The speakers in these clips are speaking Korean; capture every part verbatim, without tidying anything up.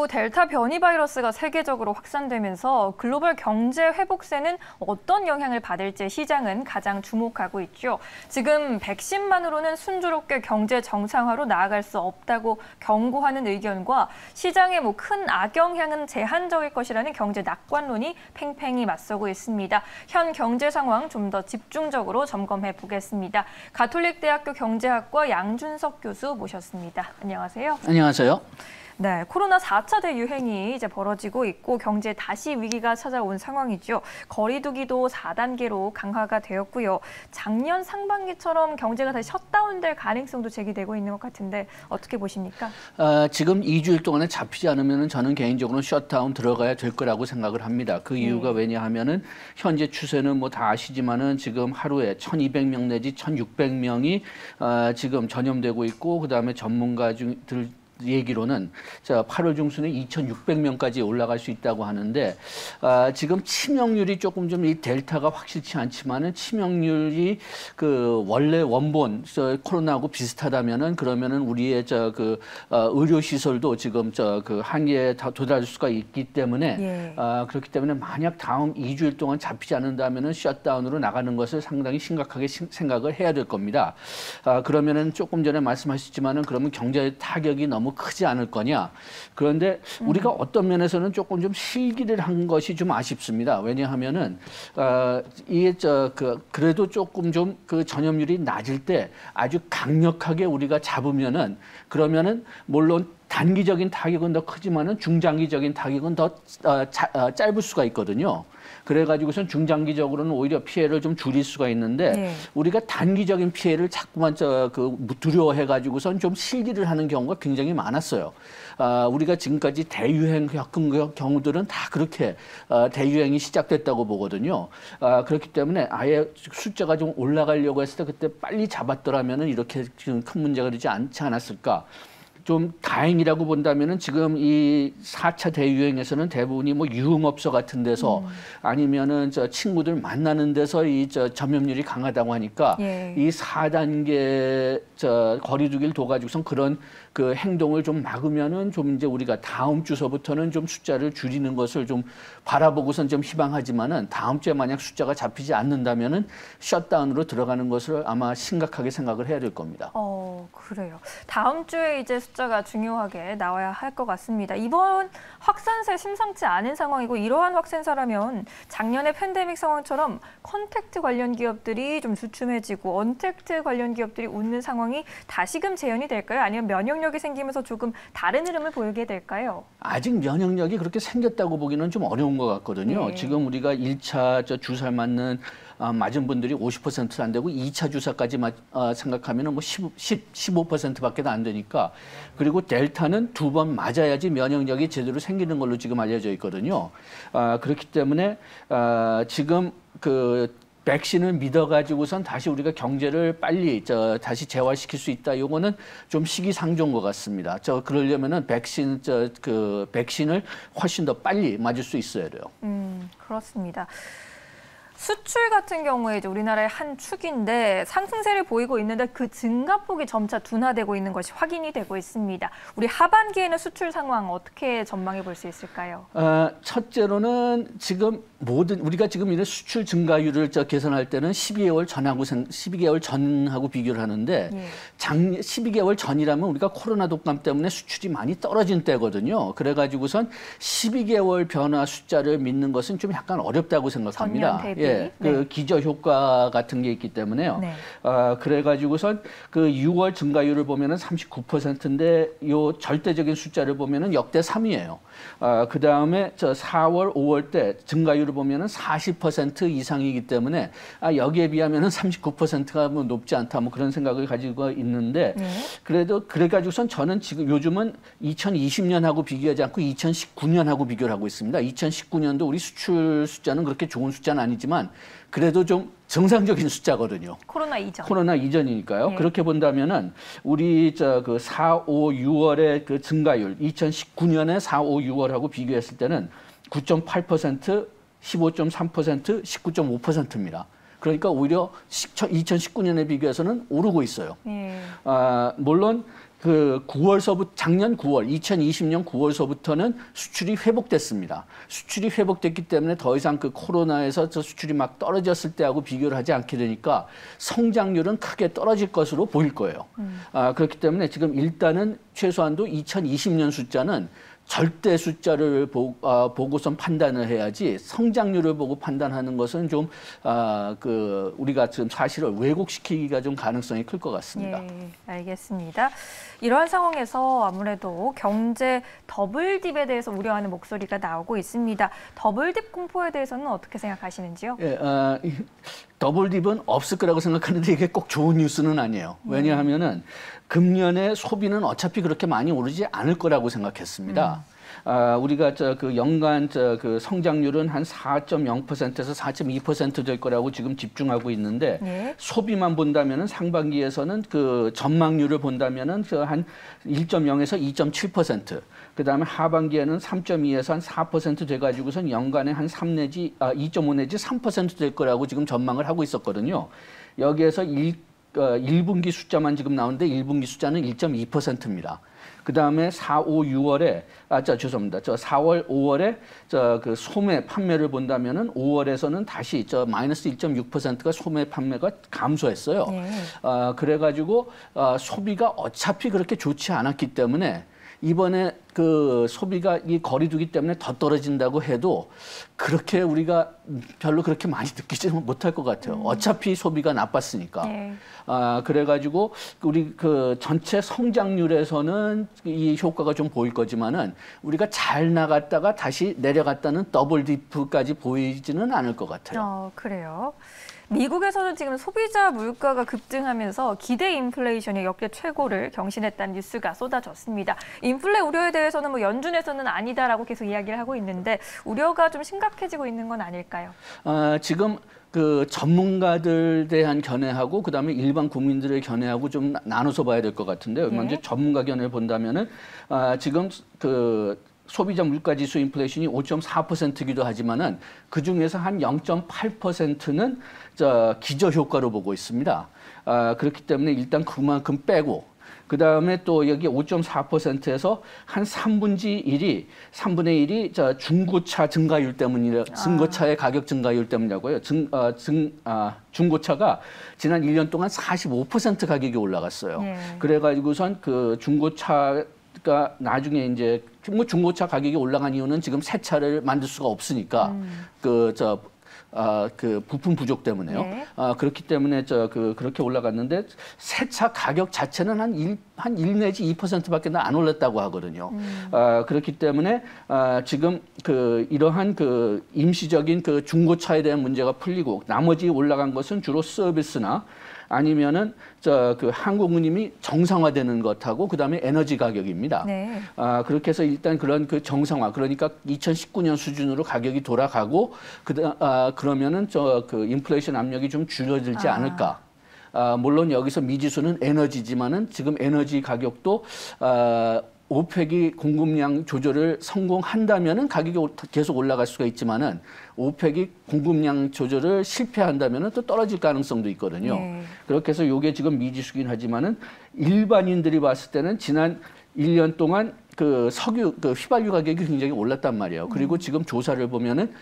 그리고 델타 변이 바이러스가 세계적으로 확산되면서 글로벌 경제 회복세는 어떤 영향을 받을지 시장은 가장 주목하고 있죠. 지금 백신만으로는 순조롭게 경제 정상화로 나아갈 수 없다고 경고하는 의견과 시장의 뭐 큰 악영향은 제한적일 것이라는 경제 낙관론이 팽팽히 맞서고 있습니다. 현 경제 상황 좀 더 집중적으로 점검해 보겠습니다. 가톨릭대학교 경제학과 양준석 교수 모셨습니다. 안녕하세요. 안녕하세요. 네, 코로나 사 차 대유행이 이제 벌어지고 있고 경제에 다시 위기가 찾아온 상황이죠. 거리 두기도 사 단계로 강화가 되었고요. 작년 상반기처럼 경제가 다시 셧다운될 가능성도 제기되고 있는 것 같은데 어떻게 보십니까? 어, 지금 이 주일 동안에 잡히지 않으면 저는 개인적으로 셧다운 들어가야 될 거라고 생각을 합니다. 그 이유가 네. 왜냐하면은 현재 추세는 뭐 다 아시지만은 지금 하루에 천이백 명 내지 천육백 명이 어, 지금 전염되고 있고 그다음에 전문가들 얘기로는 자 팔월 중순에 이천육백 명까지 올라갈 수 있다고 하는데 아, 지금 치명률이 조금 좀 이 델타가 확실치 않지만은 치명률이 그 원래 원본 저 코로나하고 비슷하다면은 그러면은 우리의 저 그 어, 의료 시설도 지금 저 그 한계에 다 도달할 수가 있기 때문에 예. 아, 그렇기 때문에 만약 다음 이 주일 동안 잡히지 않는다면은 셧다운으로 나가는 것을 상당히 심각하게 시, 생각을 해야 될 겁니다. 아, 그러면은 조금 전에 말씀하셨지만은 그러면 경제 타격이 너무 크지 않을 거냐. 그런데 우리가 음. 어떤 면에서는 조금 좀 실기를 한 것이 좀 아쉽습니다. 왜냐하면은 어, 이게 저 그 그래도 조금 좀 그 전염률이 낮을 때 아주 강력하게 우리가 잡으면은 그러면은 물론 단기적인 타격은 더 크지만은 중장기적인 타격은 더 어, 자, 어, 짧을 수가 있거든요. 그래가지고선 중장기적으로는 오히려 피해를 좀 줄일 수가 있는데 네. 우리가 단기적인 피해를 자꾸만 저 그 두려워해가지고선 좀 실기를 하는 경우가 굉장히 많았어요. 아, 우리가 지금까지 대유행 겪은 경우들은 다 그렇게 아, 대유행이 시작됐다고 보거든요. 아, 그렇기 때문에 아예 숫자가 좀 올라가려고 했을 때 그때 빨리 잡았더라면은 이렇게 지금 큰 문제가 되지 않지 않았을까. 좀 다행이라고 본다면은 지금 이 사 차 대유행에서는 대부분이 뭐 유흥업소 같은 데서 음. 아니면은 저 친구들 만나는 데서 이 저 전염률이 강하다고 하니까 예. 이 사 단계 저 거리두기를 둬가지고선 그런 그 행동을 좀 막으면은 좀 이제 우리가 다음 주서부터는 좀 숫자를 줄이는 것을 좀 바라보고선 좀 희망하지만은 다음 주에 만약 숫자가 잡히지 않는다면은 셧다운으로 들어가는 것을 아마 심각하게 생각을 해야 될 겁니다. 어, 그래요. 다음 주에 이제 숫자가 중요하게 나와야 할 것 같습니다. 이번 확산세 심상치 않은 상황이고 이러한 확산세라면 작년의 팬데믹 상황처럼 컨택트 관련 기업들이 좀 주춤해지고 언택트 관련 기업들이 웃는 상황이 다시금 재현이 될까요? 아니면 면역력이 생기면서 조금 다른 흐름을 보이게 될까요? 아직 면역력이 그렇게 생겼다고 보기는 좀 어려운 것 같거든요. 네. 지금 우리가 일 차 저 주사를 맞는 아, 맞은 분들이 오십 퍼센트 안 되고 이 차 주사까지 맞, 아, 생각하면은 뭐 십, 십, 십오 퍼센트밖에 안 되니까 그리고 델타는 두 번 맞아야지 면역력이 제대로 생기는 걸로 지금 알려져 있거든요. 아, 그렇기 때문에 아, 지금 그 백신을 믿어가지고선 다시 우리가 경제를 빨리 저 다시 재활시킬 수 있다. 요거는 좀 시기상조인 것 같습니다. 저 그러려면은 백신 저 그 백신을 훨씬 더 빨리 맞을 수 있어야 돼요. 음, 그렇습니다. 수출 같은 경우에 이제 우리나라의 한 축인데 상승세를 보이고 있는데 그 증가폭이 점차 둔화되고 있는 것이 확인이 되고 있습니다. 우리 하반기에는 수출 상황 어떻게 전망해 볼 수 있을까요? 어, 첫째로는 지금 모든 우리가 지금 이런 수출 증가율을 저 계산할 때는 십이 개월 전하고 십이 개월 전하고 비교를 하는데 예. 작 십이 개월 전이라면 우리가 코로나 독감 때문에 수출이 많이 떨어진 때거든요. 그래가지고선 십이 개월 변화 숫자를 믿는 것은 좀 약간 어렵다고 생각합니다. 전년 대비. 예. 그 네. 기저 효과 같은 게 있기 때문에요. 네. 아, 그래가지고선 그 유월 증가율을 보면은 삼십구 퍼센트인데 요 절대적인 숫자를 보면은 역대 삼 위예요. 아, 그 다음에 저 사월, 오월 때 증가율을 보면은 사십 퍼센트 이상이기 때문에 아, 여기에 비하면은 삼십구 퍼센트가 뭐 높지 않다 뭐 그런 생각을 가지고 있는데 네. 그래도 그래가지고선 저는 지금 요즘은 이천이십 년하고 비교하지 않고 이천십구 년하고 비교를 하고 있습니다. 이천십구 년도 우리 수출 숫자는 그렇게 좋은 숫자는 아니지만 그래도 좀 정상적인 숫자거든요. 코로나 이전. 코로나 이전이니까요. 네. 그렇게 본다면은 우리 저 그 사, 오, 유월의 그 증가율 이천십구 년에 사, 오, 유월하고 비교했을 때는 구 점 팔 퍼센트, 십오 점 삼 퍼센트, 십구 점 오 퍼센트입니다. 그러니까 오히려 이천십구 년에 비교해서는 오르고 있어요. 예. 아, 물론 그 구월서부터 작년 구월, 이천이십 년 구월서부터는 수출이 회복됐습니다. 수출이 회복됐기 때문에 더 이상 그 코로나에서 저 수출이 막 떨어졌을 때하고 비교를 하지 않게 되니까 성장률은 크게 떨어질 것으로 보일 거예요. 음. 아, 그렇기 때문에 지금 일단은 최소한도 이천이십 년 숫자는 절대 숫자를 보, 어, 보고선 판단을 해야지 성장률을 보고 판단하는 것은 좀 어, 그 우리가 지금 사실을 왜곡시키기가 좀 가능성이 클 것 같습니다. 예, 알겠습니다. 이러한 상황에서 아무래도 경제 더블딥에 대해서 우려하는 목소리가 나오고 있습니다. 더블딥 공포에 대해서는 어떻게 생각하시는지요? 예, 어, 더블딥은 없을 거라고 생각하는데 이게 꼭 좋은 뉴스는 아니에요. 왜냐하면은 금년에 소비는 어차피 그렇게 많이 오르지 않을 거라고 생각했습니다. 음. 아, 우리가 저 그 연간 저 그 성장률은 한 사 점 영 퍼센트에서 사 점 이 퍼센트 될 거라고 지금 집중하고 있는데 네. 소비만 본다면은 상반기에서는 그 전망률을 본다면은 그 한 일 점 영에서 이 점 칠 퍼센트. 그다음에 하반기에는 삼 점 이에서 한 사 퍼센트 돼 가지고선 연간에 한 삼 내지 아 이 점 오 내지 삼 퍼센트 될 거라고 지금 전망을 하고 있었거든요. 여기에서 일 어, 일 분기 숫자만 지금 나오는데 일 분기 숫자는 일 점 이 퍼센트입니다. 그 다음에 사, 오, 유월에 아, 저 죄송합니다. 저 사월, 오월에 저 그 소매 판매를 본다면은 오월에서는 다시 저 마이너스 일 점 육 퍼센트가 소매 판매가 감소했어요. 네. 어, 그래가지고 어, 소비가 어차피 그렇게 좋지 않았기 때문에. 이번에 그 소비가 이 거리두기 때문에 더 떨어진다고 해도 그렇게 우리가 별로 그렇게 많이 느끼지는 못할 것 같아요. 음. 어차피 소비가 나빴으니까. 네. 아, 그래가지고 우리 그 전체 성장률에서는 이 효과가 좀 보일 거지만은 우리가 잘 나갔다가 다시 내려갔다는 더블 디프까지 보이지는 않을 것 같아요. 어, 그래요. 미국에서는 지금 소비자 물가가 급증하면서 기대 인플레이션이 역대 최고를 경신했다는 뉴스가 쏟아졌습니다. 인플레 우려에 대해서는 뭐 연준에서는 아니다라고 계속 이야기를 하고 있는데 우려가 좀 심각해지고 있는 건 아닐까요? 아, 지금 그 전문가들 대한 견해하고 그다음에 일반 국민들의 견해하고 좀 나눠서 봐야 될 것 같은데요. 네. 먼저 전문가 견해를 본다면은 아, 지금 그 소비자 물가지수 인플레이션이 오 점 사 퍼센트이기도 하지만은 그 중에서 한 영 점 팔 퍼센트는 저 기저 효과로 보고 있습니다. 아, 그렇기 때문에 일단 그만큼 빼고 그 다음에 또 여기 오 점 사 퍼센트에서 한 삼분의 일이 삼분의 일이 저 중고차 증가율 때문이라 중고차의 가격 증가율 때문이라고요. 증, 어, 증, 아, 중고차가 지난 일 년 동안 사십오 퍼센트 가격이 올라갔어요. 네. 그래가지고선 그 중고차 가 나중에 이제 뭐 중고차 가격이 올라간 이유는 지금 새 차를 만들 수가 없으니까 음. 그저 아, 그 부품 부족 때문에요. 네. 아, 그렇기 때문에 저 그 그렇게 올라갔는데 새 차 가격 자체는 한 일 한 일 내지 이 퍼센트밖에 안 올랐다고 하거든요. 음. 아, 그렇기 때문에 아, 지금 그 이러한 그 임시적인 그 중고차에 대한 문제가 풀리고 나머지 올라간 것은 주로 서비스나 아니면은 저 그 항공운임이 정상화되는 것하고 그다음에 에너지 가격입니다. 네. 아, 그렇게 해서 일단 그런 그 정상화 그러니까 이천십구 년 수준으로 가격이 돌아가고 그다 아, 그러면은 저 그 인플레이션 압력이 좀 줄어들지 아. 않을까. 아, 물론 여기서 미지수는 에너지지만은 지금 에너지 가격도 아, 오펙이 공급량 조절을 성공한다면은 가격이 계속 올라갈 수가 있지만은 오펙이 공급량 조절을 실패한다면은 또 떨어질 가능성도 있거든요. 네. 그렇게 해서 이게 지금 미지수긴 하지만은 일반인들이 봤을 때는 지난 일 년 동안 그 석유, 그 휘발유 가격이 굉장히 올랐단 말이에요. 그리고 음. 지금 조사를 보면은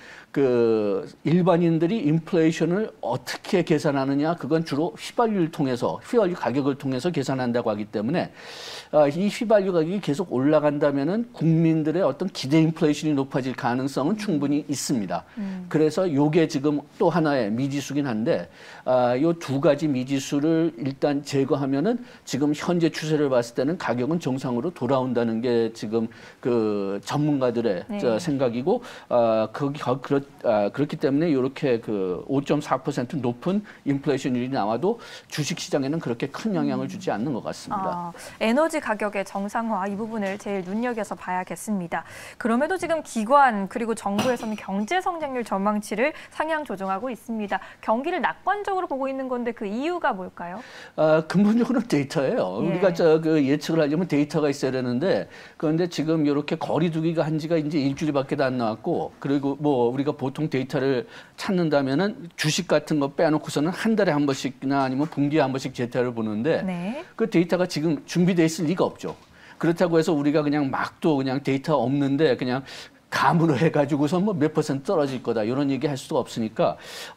그 일반인들이 인플레이션을 어떻게 계산하느냐, 그건 주로 휘발유를 통해서, 휘발유 가격을 통해서 계산한다고 하기 때문에 어, 이 휘발유 가격이 계속 올라간다면은 국민들의 어떤 기대 인플레이션이 높아질 가능성은 충분히 있습니다. 음. 그래서 요게 지금 또 하나의 미지수긴 한데, 아, 요 두 가지 미지수를 일단 제거하면은 지금 현재 추세를 봤을 때는 가격은 정상으로 돌아온다는 게 지금 그 전문가들의 네. 저 생각이고, 아, 그, 그렇, 아, 그렇기 때문에 이렇게 그 오 점 사 퍼센트 높은 인플레이션율이 나와도 주식 시장에는 그렇게 큰 영향을 주지 않는 것 같습니다. 아, 에너지 가격의 정상화 이 부분을 제일 눈여겨서 봐야겠습니다. 그럼에도 지금 기관 그리고 정부에서는 경제 성장률 전망치를 상향 조정하고 있습니다. 경기를 낙관적으로 보고 있는 건데 그 이유가 뭘까요? 아, 근본적으로는 데이터예요. 예. 우리가 저 그 예측을 하려면 데이터가 있어야 되는데 그런데 지금 이렇게 거리두기가 한 지가 이제 일주일밖에 안 나왔고, 그리고 뭐 우리가 보통 데이터를 찾는다면은 주식 같은 거 빼놓고서는 한 달에 한 번씩이나 아니면 분기에 한 번씩 데이터를 보는데 네. 그 데이터가 지금 준비돼 있을 리가 없죠. 그렇다고 해서 우리가 그냥 막도 그냥 데이터 없는데 그냥 감으로 해가지고서 뭐 몇 퍼센트 떨어질 거다 이런 얘기 할 수가 없으니까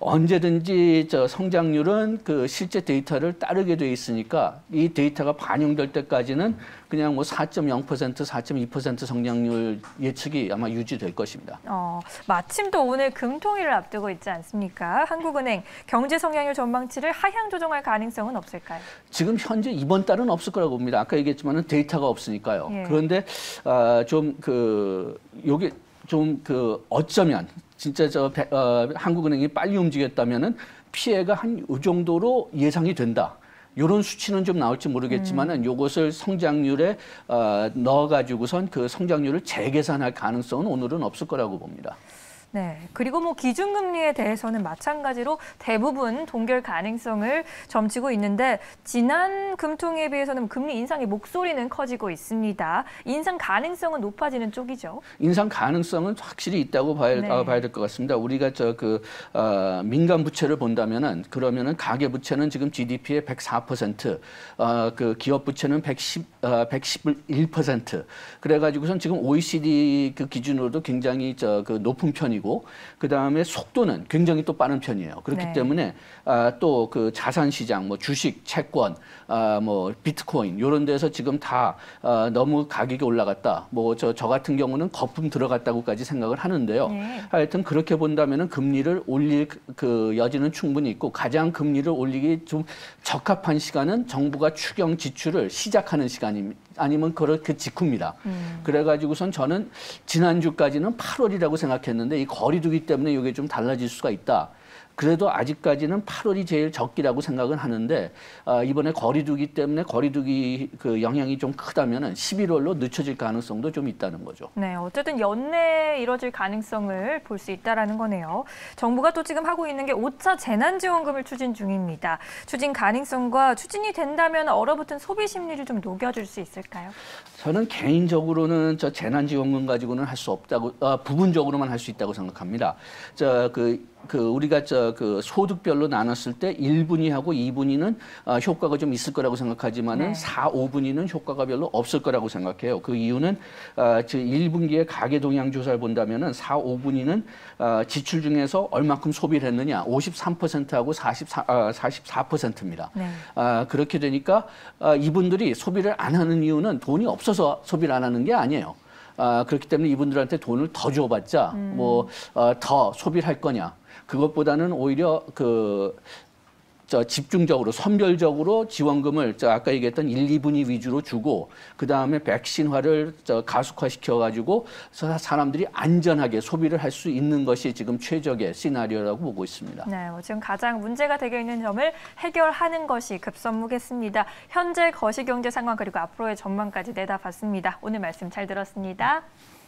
언제든지 저 성장률은 그 실제 데이터를 따르게 돼 있으니까 이 데이터가 반영될 때까지는 그냥 뭐 사 점 영 퍼센트, 사 점 이 퍼센트 성장률 예측이 아마 유지될 것입니다. 어, 마침 또 오늘 금통일을 앞두고 있지 않습니까? 한국은행 경제 성장률 전망치를 하향 조정할 가능성은 없을까요? 지금 현재 이번 달은 없을 거라고 봅니다. 아까 얘기했지만은 데이터가 없으니까요. 예. 그런데 아, 좀 그 요게 좀 그 어쩌면 진짜 저 배, 어, 한국은행이 빨리 움직였다면은 피해가 한 이 정도로 예상이 된다. 이런 수치는 좀 나올지 모르겠지만은 음. 요것을 성장률에 어, 넣어가지고선 그 성장률을 재계산할 가능성은 오늘은 없을 거라고 봅니다. 네, 그리고 뭐 기준금리에 대해서는 마찬가지로 대부분 동결 가능성을 점치고 있는데 지난 금통에 비해서는 금리 인상의 목소리는 커지고 있습니다. 인상 가능성은 높아지는 쪽이죠. 인상 가능성은 확실히 있다고 봐야, 네. 어, 봐야 될 것 같습니다. 우리가 저 그 어, 민간 부채를 본다면은 그러면은 가계 부채는 지금 지디피의 백사 퍼센트, 어, 그 기업 부채는 백십, 어, 백십일 퍼센트. 그래가지고선 지금 오이시디 그 기준으로도 굉장히 저 그 높은 편이고. 그 다음에 속도는 굉장히 또 빠른 편이에요. 그렇기 네. 때문에 아, 또 그 자산 시장, 뭐 주식, 채권, 아, 뭐 비트코인 이런 데서 지금 다 아, 너무 가격이 올라갔다. 뭐 저 저 같은 경우는 거품 들어갔다고까지 생각을 하는데요. 네. 하여튼 그렇게 본다면은 금리를 올릴 그 여지는 충분히 있고 가장 금리를 올리기 좀 적합한 시간은 정부가 추경 지출을 시작하는 시간입니다. 아니면 그 직후입니다. 음. 그래가지고선 저는 지난주까지는 팔월이라고 생각했는데 이 거리두기 때문에 이게 좀 달라질 수가 있다. 그래도 아직까지는 팔월이 제일 적기라고 생각은 하는데 어, 이번에 거리두기 때문에 거리두기 그 영향이 좀 크다면은 십일월로 늦춰질 가능성도 좀 있다는 거죠. 네, 어쨌든 연내에 이뤄질 가능성을 볼 수 있다라는 거네요. 정부가 또 지금 하고 있는 게 오 차 재난지원금을 추진 중입니다. 추진 가능성과 추진이 된다면 얼어붙은 소비 심리를 좀 녹여줄 수 있을까요? 저는 개인적으로는 저 재난지원금 가지고는 할 수 없다고 어, 부분적으로만 할 수 있다고 생각합니다. 저그 그 우리가 저 그 소득별로 나눴을 때 일 분위하고 이 분위는 어, 효과가 좀 있을 거라고 생각하지만은 네. 사, 오 분위는 효과가 별로 없을 거라고 생각해요. 그 이유는 어, 저 일 분기의 가계 동향 조사를 본다면은 사, 오 분위는 어, 지출 중에서 얼마큼 소비를 했느냐 오십삼 퍼센트하고 사십사, 어, 사십사 퍼센트입니다. 네. 어, 그렇게 되니까 어, 이분들이 소비를 안 하는 이유는 돈이 없어서 소비를 안 하는 게 아니에요. 아, 그렇기 때문에 이분들한테 돈을 더 줘봤자 음. 뭐 어, 더 소비를 할 거냐. 그것보다는 오히려 그 저 집중적으로 선별적으로 지원금을 저 아까 얘기했던 일, 이 분위 위주로 주고 그 다음에 백신화를 저 가속화시켜 가지고 사람들이 안전하게 소비를 할 수 있는 것이 지금 최적의 시나리오라고 보고 있습니다. 네, 뭐 지금 가장 문제가 되고 있는 점을 해결하는 것이 급선무겠습니다. 현재 거시경제 상황 그리고 앞으로의 전망까지 내다봤습니다. 오늘 말씀 잘 들었습니다.